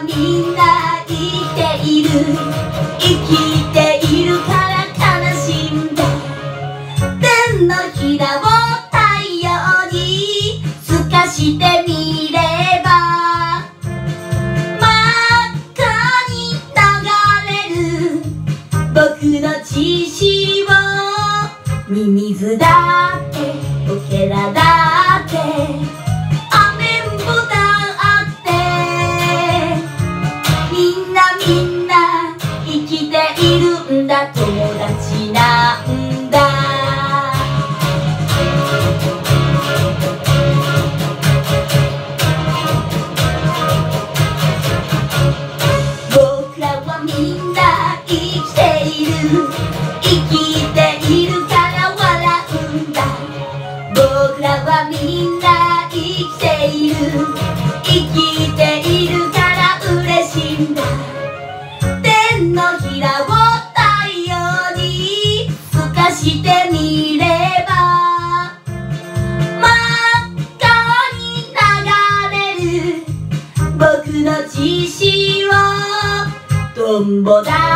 みんな生きているから悲しんだ。手のひらを太陽に透かしてみれば真っ赤に流れる僕の血潮。ミミズだってオケラだってアメンボだってみんな生きているんだ。友達なんだ。僕らはみんな生きているから笑うんだ。僕らはみんな生きているから嬉しいんだ。手のひらを太陽に透かしてみれば真っ赤に流れる僕の血潮。トンボだ